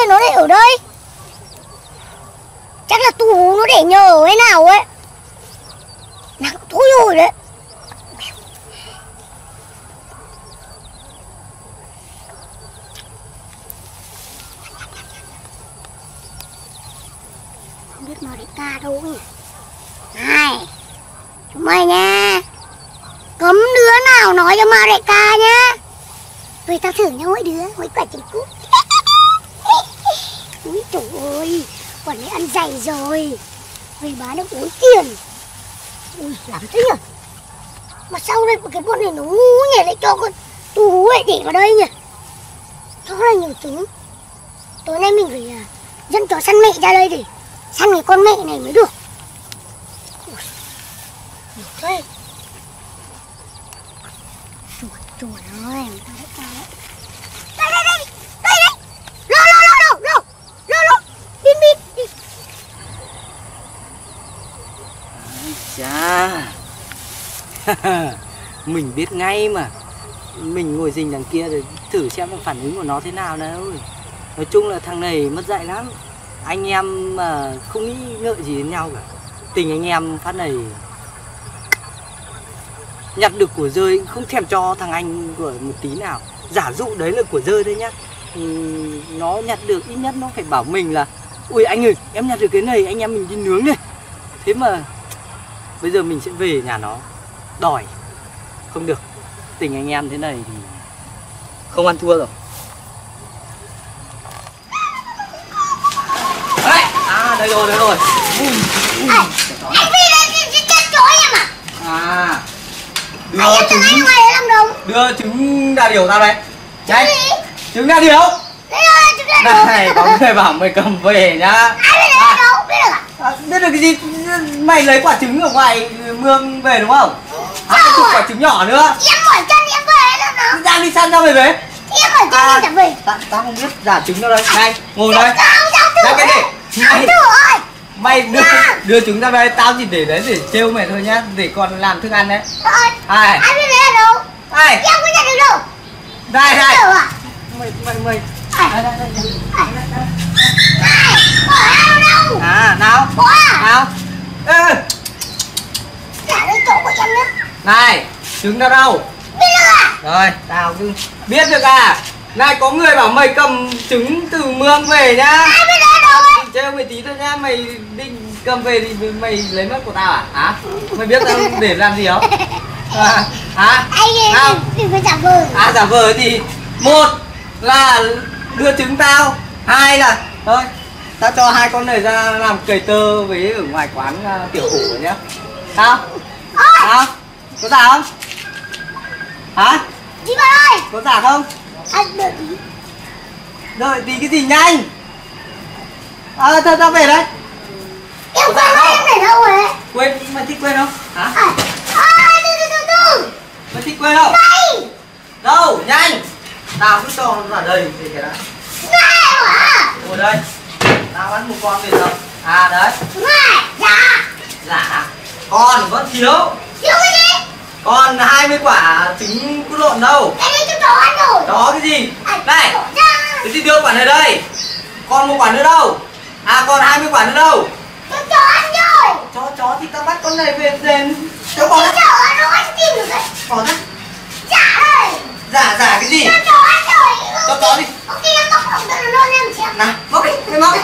nhiên nó lại ở đây? Chắc là Tu Hú nó để nhờ ở thế nào ấy. Nặng thôi rồi đấy. Không biết Mao Đại Ca đâu nhỉ? Này, chúng mày nha, cấm đứa nào nói cho Mao Đại Ca nhá. Vậy tao thử nhau mỗi đứa, mỗi quả trứng cút. Úi trời ơi, quả này ăn dày rồi. Về bán được 4 tiền. Ui, làm thế nhỉ? Mà sao đây cái con này nó ngu nhỉ, lại cho con Tu Hú ấy để vào đây nhỉ? Cho là nhiều trứng. Tối nay mình phải dẫn chó săn mẹ ra đây để săn cái con mẹ này mới được. Ui, nhiều thế. Chuột ơi, đây đây đây, đây đây, lô, đi. Chà. Mình biết ngay mà. Mình ngồi rình đằng kia để thử xem phản ứng của nó thế nào đâu. Nói chung là thằng này mất dạy lắm. Anh em mà không nghĩ ngợi gì đến nhau cả. Tình anh em phát này nhặt được của rơi không thèm cho thằng anh của một tí nào. Giả dụ đấy là của rơi thôi nhá. Nó nhặt được ít nhất nó phải bảo mình là ui anh ơi em nhặt được cái này anh em mình đi nướng đi. Thế mà bây giờ mình sẽ về nhà nó đòi. Không được. Tình anh em thế này thì không ăn thua rồi. Đấy, đây rồi. Anh Phi đây chết chó em à? À, Anh trứng anh ngoài đấy làm đâu? đưa trứng đà điểu tao đây. Đấy, trứng đà điểu. Đây rồi, trứng đà điểu. Này, có người bảo mày cầm về nhá. Ai biết đấy đâu, biết được à? Biết được cái gì? Mày lấy quả trứng ở ngoài mương về đúng không? Cái chục quả trứng nhỏ nữa. Em mỏi chân em về đâu nào? Đang đi săn sao mày về? Em mỏi chân em chẳng về. Tao không biết giả trứng đâu đây. Này, ngồi đây. Sao thử cái gì? Thử ơi. Mày đưa trứng ra đây, tao chỉ để đấy để trêu mày thôi nhá, để còn làm thức ăn đấy. Ai biết đấy ở đâu? Ai? Em có nhận được đâu? Đây. À? Mày. Này, bỏ ra đâu? À, nào? Bỏ à? Nào? Ê! Trả lấy chỗ của em nữa. Này, trứng đâu đâu? Biết được à? Rồi, tao cứ biết được à? Này, có người bảo mày cầm trứng từ mương về nhá. Ai biết đấy đâu ấy? Trêu mày tí thôi nhá, mày định cầm về thì mày lấy mất của tao à? Hả? Mày biết tao để làm gì không? Hả? Anh đừng có giả vờ. À, giả vờ thì một là đưa trứng tao, hai là thôi tao cho hai con này ra làm cầy tơ với ở ngoài quán tiểu cổ nhá. Sao? Sao? Có giả không? Hả? Chị bạn ơi. Có giả không? Anh đợi tí. Đợi tí cái gì nhanh? Thôi tao về đấy. Em quên mất em để đâu rồi. Quên, mày thích quên không? Hả? Từ. Mày thích quên không? Đây. Đâu, nhanh. Tao cứ cho nó vào đây thì cái đã. Này hả? Ngồi đây. Tao bắn một con về đâu? À đấy. Này, dạ. Dạ. Con vẫn thiếu. Thiếu cái gì? Còn 20 quả trứng cút lộn đâu? Cái đấy cho chó ăn rồi. Chó cái gì? Này. Thế thì đưa quả này đây. Còn một quả nữa đâu? À còn 20 quả nữa đâu? Cho chó ăn rồi. Chó thì tao bắt con này về đền. Cho chó ăn rồi anh tìm được đấy. Bỏ ra. Dạ đây. Giả cái gì? Cho chó ăn rồi. Cho chó đi. Ok em móc không cho nó luôn em xem. Nào, móc đi, mày móc.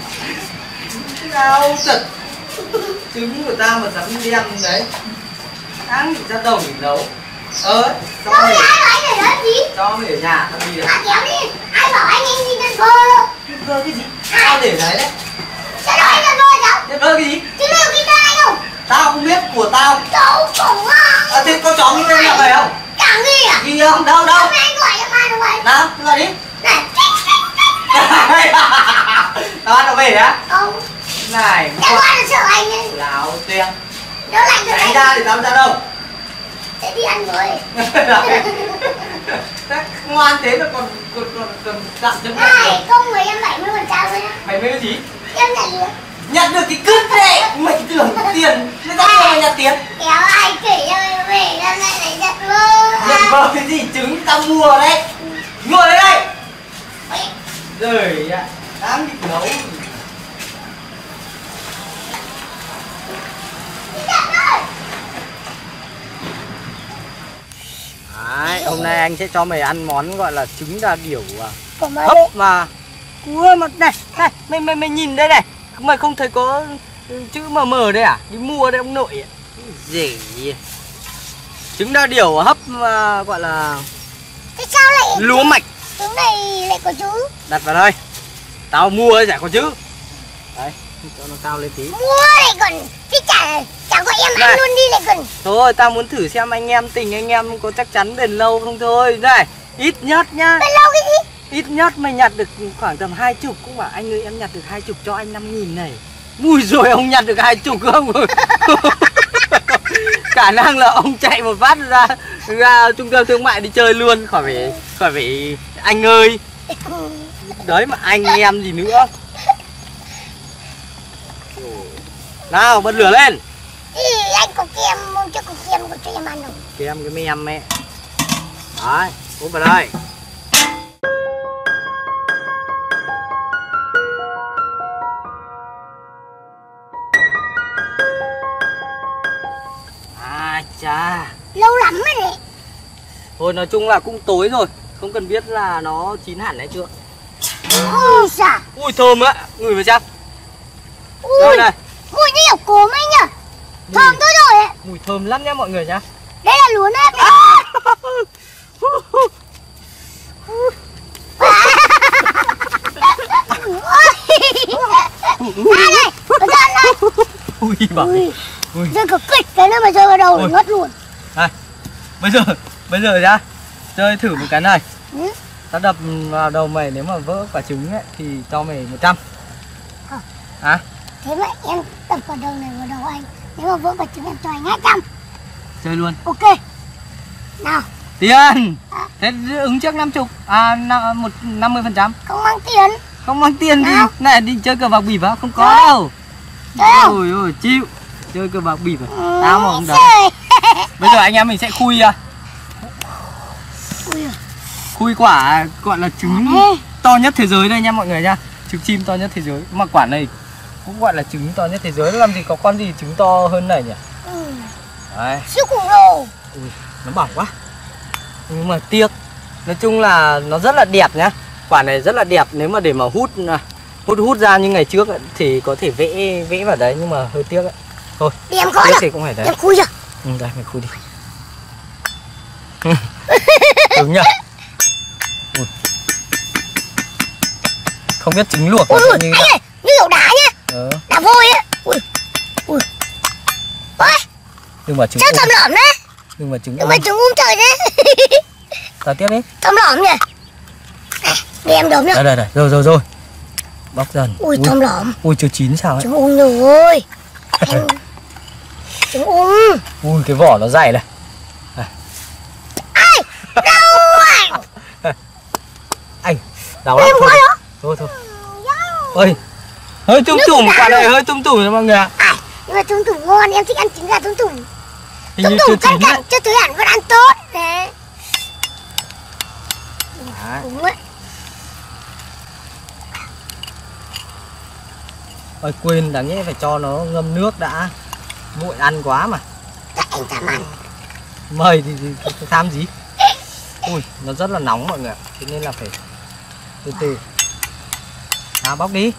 Tao giật. Trứng của tao mà dám đen đấy. Sáng thì ra đồng để nấu. Đâu thì ai bảo anh để đó gì? Cho mày ở nhà, tao đi đấy. Kéo đi. Ai bảo anh đi lên bơ. Bơ cái gì? Tao để đấy đấy. Sao đó anh lên bơ cháu? Bơ cái gì? Chứ liệu cái tay anh không? Tao không biết, của tao. Cháu khủng à. Thế có chó như nhà mày không? Chẳng gì à? Ghi không? Đâu? Hôm nay anh gọi cho mai nó vậy. Nào, gọi đi. Này. Tao ăn nó về đấy á? Không. Này, Em gọi là sợ anh ấy. láo tuyên. Nó lạnh rồi Đánh anh. ra thì tao ra đâu? Sẽ đi ăn với. Ngoan thế mà còn dặn cho mẹ. Này, công người em 70% rồi nhá. Mày mới cái gì? Em nhận được. Nhặt được cái cứt đấy. Mày tưởng tiền. Mày ra mày nhặt tiền. Kéo ai kể cho em về ra lại lại giật vơ. Nhận vào cái gì trứng tao mua đấy. Ngồi đây đây. Rồi ạ. Đang định nấu. Đấy, hôm nay anh sẽ cho mày ăn món gọi là trứng đà điểu hấp mà. Ui mà này, này, mày nhìn đây này. Mày không thấy có chữ MM đây à? Đi mua đây ông nội. Gì? Trứng đà điểu hấp mà gọi là thế sao lại lúa mạch. trứng này lại có chữ? Đặt vào đây. Tao mua chả có chữ. Đấy, cho nó cao lên tí. Mua lại còn chứ chả gọi em này. ăn luôn đi lại còn. Thôi tao muốn thử xem anh em tình anh em có chắc chắn bền lâu không thôi. Này, ít nhất nhá. Bền lâu cái gì? Ít nhất mày nhặt được khoảng tầm 20 cũng bảo anh ơi em nhặt được 20 cho anh 5.000 này. Mui rồi ông nhặt được 20 không? Khả năng là ông chạy một phát ra trung tâm thương mại đi chơi luôn, khỏi phải anh ơi. Đấy mà anh em gì nữa. Nào bật lửa lên. Ý, anh có kem không? Chứ có kem có cho em ăn không? Kem cái mem mẹ. Đấy, úp vào đây. À chà. Lâu lắm rồi đấy. Thôi nói chung là cũng tối rồi, không cần biết là nó chín hẳn hay chưa. Ui xà. Ui thơm á, ngửi vào xem. Ui, Đây này. mùi như kiểu cốm ấy nhỉ. Thơm tôi rồi ấy. Mùi thơm lắm nhá mọi người nhá. Đây là lúa nếp này. Này, có giận này. Ui bảo. Ui, rơi cực kịch cái nữa mà rơi vào đầu thì ngất luôn. Này, bây giờ nhá, chơi thử một cái này. Tao đập vào đầu mày, nếu mà vỡ quả trứng ấy thì cho mày 100. Hả? Thế mà em đập vào đầu này vào đầu anh, nếu mà vỡ quả trứng em cho anh 200. Chơi luôn. Ok. Nào. Tiền. Thế ứng trước 50. À 50%. Không mang tiền. Không mang tiền đi. Này đi chơi cờ bạc bịp á? Không có đâu. Ôi ôi chịu. Chơi cờ bạc bịp à? Tao mà không đấy. Bây giờ anh em mình sẽ khui khui quả gọi là trứng to nhất thế giới đây nha mọi người nha. Trứng chim to nhất thế giới. Mà quả này cũng gọi là trứng to nhất thế giới. Làm gì có con gì trứng to hơn này nhỉ? Đấy. Siêu khủng lồ. Ui, nó bỏng quá. Nhưng mà tiếc. Nói chung là nó rất là đẹp nhá. Quả này rất là đẹp. Nếu mà để mà hút ra như ngày trước ấy, thì có thể vẽ vào đấy, nhưng mà hơi tiếc ấy. Thôi, em có thì cũng phải đấy. Em khui chưa? Đây mày khui đi. Cứng nhá. Không biết trứng luộc ui, như anh ơi, như kiểu đá nhá. Đá vôi á. Ui. Ui. Ôi. Nhưng mà trứng sao thơm lỏm đấy. Nhưng mà trứng trời đấy. Tao tiếp đi. Thơm lỏm nhỉ. Để em đốm nhá. Đây, rồi. Bóc dần. Ui, thơm lỏm. Ui, chưa chín sao ấy. Trứng ung rồi. Trứng ung. Ui, cái vỏ nó dày này. Ai, đau à. Anh, đau lắm. Thôi. Ôi, hơi tung tủm, quả này hơi tung tủm rồi mọi người ạ. Nhưng mà tung tủm ngon, em thích ăn trứng gà tung tủm. Hình như chưa chín đấy. Chưa tới hẳn vẫn ăn tốt. Đấy. Đúng đấy. Ôi quên, đáng nhẽ phải cho nó ngâm nước đã. Nguội ăn quá mà. Tại anh tham ăn. Mời thì tham gì. Ui, nó rất là nóng mọi người ạ. Thế nên là phải từ từ. Nào bóc đi.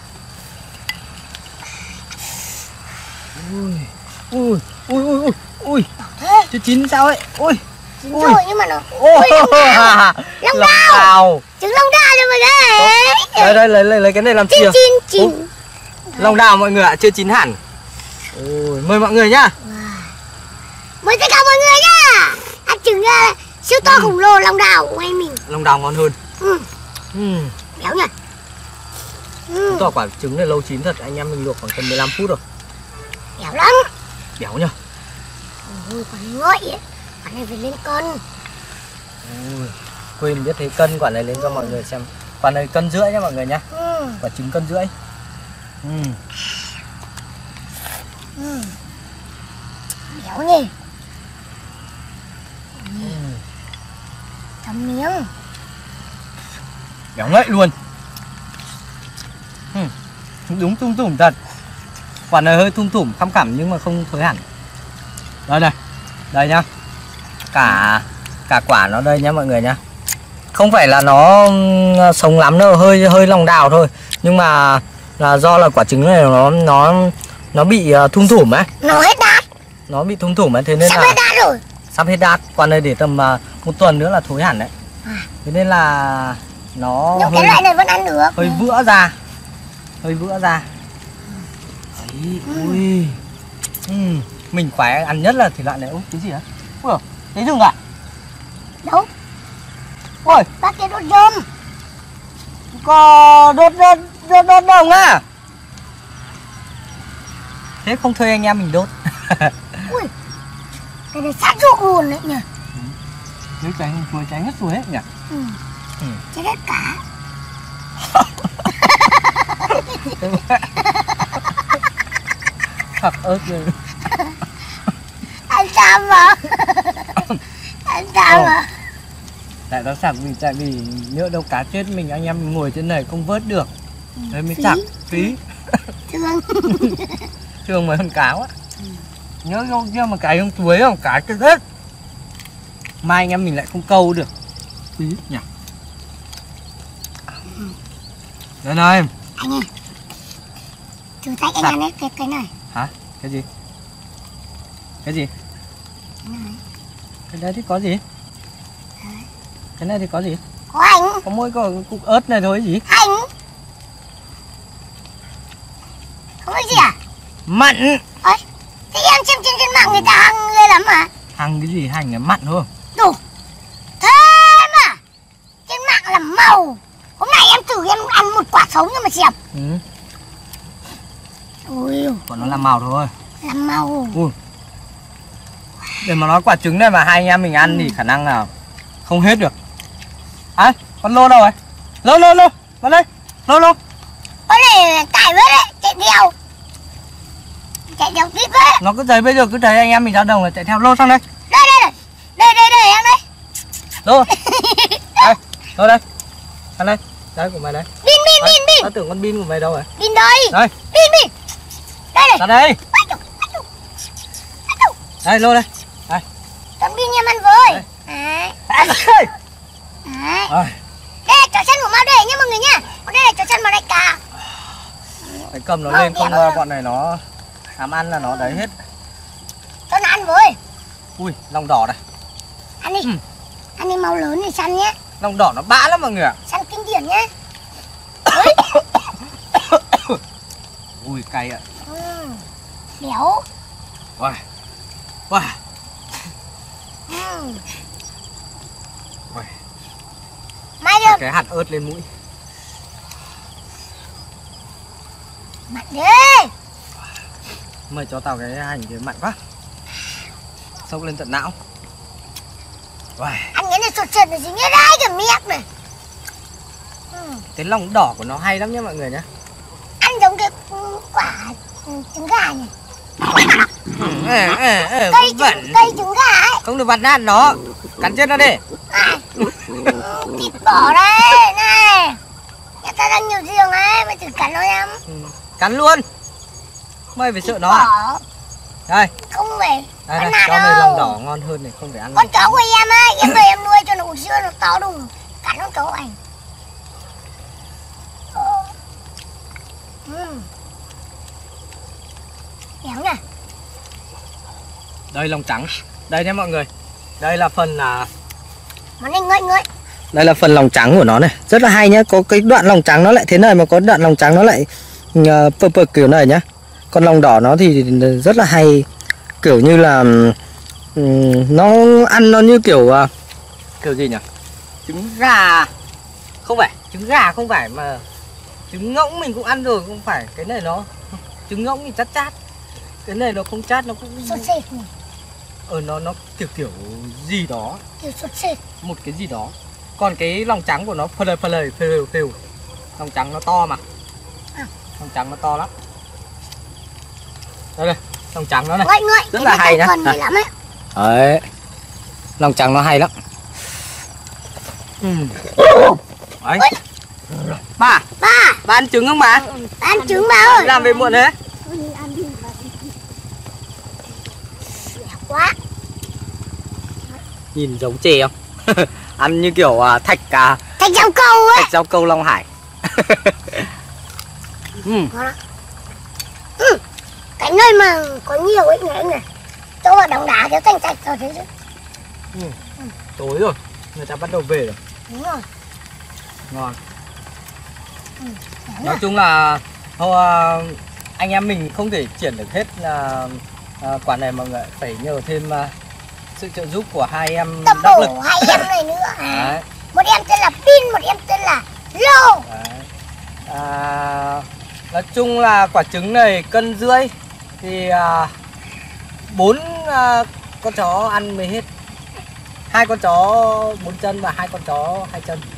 Ui. Chưa chín sao ấy. Ui. Chín rồi nhưng mà nó Long đào. Trứng long đào cho mọi người. Đây lấy cái này làm chìa. Chín. Long đào mọi người ạ, chưa chín hẳn. Ôi, mời mọi người nhá. Mời tất cả mọi người nhá. Ăn trứng siêu to khổng lồ long đào của anh mình. Long đào ngon hơn. Béo nhỉ. Chứng tỏ quả trứng này lâu chín thật, anh em mình luộc khoảng tầm 15 phút rồi. Béo lắm. Béo nhá. Ôi, còn ngợi ấy. Quả này phải lên cân. Quên biết thấy cân quả này lên cho mọi người xem. Quả này 1,5 cân nhá mọi người nhá. Quả trứng 1,5 cân. Béo nhỉ. Chấm miếng. Béo ngậy luôn. Đúng thum thủm thật. Quả này hơi thum thủm khăm khẳm nhưng mà không thối hẳn. Đây này. Đây nhá. Cả quả nó đây nhá mọi người nhá. Không phải là nó sống lắm đâu, hơi lòng đào thôi. Nhưng mà là do là quả trứng này nó bị thum thủm ấy. Nó hết đát. Nó bị thum thủm ấy, thế nên sắp là hết đát rồi. sắp hết đát. Quả này để tầm 1 tuần nữa là thối hẳn đấy. Thế nên là nó nhưng cái loại này vẫn ăn được. hơi vữa ra. Hơi vữa ra. Đấy, ui. Mình khoái ăn nhất là thể loại này. Ôi, cái gì á? Ui, thấy rừng à? Đâu? Ôi, Bác kia đốt rơm. có đốt đồng à? Thế không thuê anh em mình đốt. Ui, cái này sát ruột luôn đấy nhỉ. Nếu cháy hết rồi hết nhỉ? Cháy hết cả. Thật ớt rồi. Anh sao mà? Anh sao mà? Tại nó sạc vì tại vì nhỡ đâu cá chết mình anh em mình ngồi trên này không vớt được. Đấy mới sạc phí. Thương. Thương mấy con cáo á. Nhớ không kia mà cái không chuối không cá chết hết. Mai anh em mình lại không câu được. Phí nhỉ. Đây này. Anh ơi. Thử tay anh ăn hết cái này. Hả? Cái gì? Cái gì? Cái này. Cái đấy thì có gì? Cái này thì có gì? Có anh. Có mỗi có cục ớt này thôi gì? Anh. Không có gì à? Mặn. Ôi, thế em xem trên mạng người ta hăng ghê lắm mà. Hăng cái gì? Hành là mặn thôi. Đủ. Thế mà trên mạng là màu. Hôm nay em thử em ăn một quả sống nhưng mà xẹp. Ui, Còn nó là màu thôi. là màu. Ui. Để mà nói quả trứng này mà hai anh em mình ăn thì khả năng là không hết được. À, con lô đâu rồi? Lô, vào đây. Lô. Con này tải với đấy, chạy theo tiếp với. Nó cứ thấy bây giờ cứ thấy anh em mình ra đồng là chạy theo lô sang đây. Đây em đây. Lô. Đây, lô đây. Ăn đây. Đấy của mày đây. Bin. Tao tưởng con bin của mày đâu rồi? Bin đây. Đây. Bin. Đây. Ra đây. Đây lô đây. Đây. Con bin em ăn với. Đấy. Rồi. Đây là chó săn của Mao Đề nha mọi người nha. Còn đây là chó săn Mao Đại Ca. Phải cầm nó lên không bọn này nó dám ăn là nó đấy hết. Cho nó ăn với. Ui, lòng đỏ này. Ăn đi. Ăn đi màu lớn thì săn nhé. Lòng đỏ nó bã lắm mọi người ạ. Săn kinh điển nhé. Ui, cay ạ. Béo. Wow. Mai được. Cái hạt ớt lên mũi. Mặn đi. Mời cho tao cái hành cái mặn quá. Xông lên tận não. Ăn cái này sột là dính hết đấy cả miệng này. Cái lòng đỏ của nó hay lắm nhá mọi người nhá. Ăn giống cái quả trứng gà nhỉ. Cây trứng gà ấy. Không được vặt nát nó. Cắn chết nó đi. Thịt bò đây này. Nhà ta đang nhiều riêng ấy. Mày thử cắn nó em. Cắn luôn. Mày phải sợ nó à? Đây. Không phải Đây, ăn cho nào này đâu. lòng đỏ ngon hơn này, không phải ăn. Con chó của em ấy, em về em nuôi cho nó uống sữa nó to đùng. Cắn con chó của anh. Béo nè. Đây lòng trắng. Đây nhé mọi người. Đây là phần là Món này ngậy. đây là phần lòng trắng của nó này. Rất là hay nhá. Có cái đoạn lòng trắng nó lại thế này mà có đoạn lòng trắng nó lại pơ kiểu này nhá. Con lòng đỏ nó thì rất là hay. Kiểu như là nó ăn nó như kiểu kiểu gì nhỉ? Trứng gà. Không phải, trứng gà không phải mà trứng ngỗng mình cũng ăn rồi, không phải. Cái này nó trứng ngỗng thì chát. Cái này nó không chát, nó cũng Sốt sệt nhỉ. nó kiểu gì đó, Kiểu sốt sệt. một cái gì đó. Còn cái lòng trắng của nó phều. Lòng trắng nó to mà. Lòng trắng nó to lắm. Đây, lòng trắng nó này. Ngậy. Rất là hay nhá. Này lắm ấy. Đấy. Lòng trắng nó hay lắm. Đấy. Ba, Ba, ba ăn trứng không bà? ba ăn trứng ba ơi. Làm về muộn thế? Ăn đi bà. Quá. Nhìn giống chè không? Ăn như kiểu thạch Thạch rau câu ấy. thạch rau câu Long Hải. Cái nơi mà có nhiều ấy này. Chỗ ở đống đá kéo thành thạch rồi thế chứ. Tối rồi, người ta bắt đầu về rồi. Đúng rồi. Ngon. Nói chung là anh em mình không thể triển được hết quả này mà phải nhờ thêm sự trợ giúp của hai em Tập đắc lực. bổ hai em này nữa. Đấy. Một em tên là Pin, một em tên là Lô. Đấy. Nói chung là quả trứng này 1,5 cân thì 4 con chó ăn mới hết. 2 con chó 4 chân và 2 con chó 2 chân.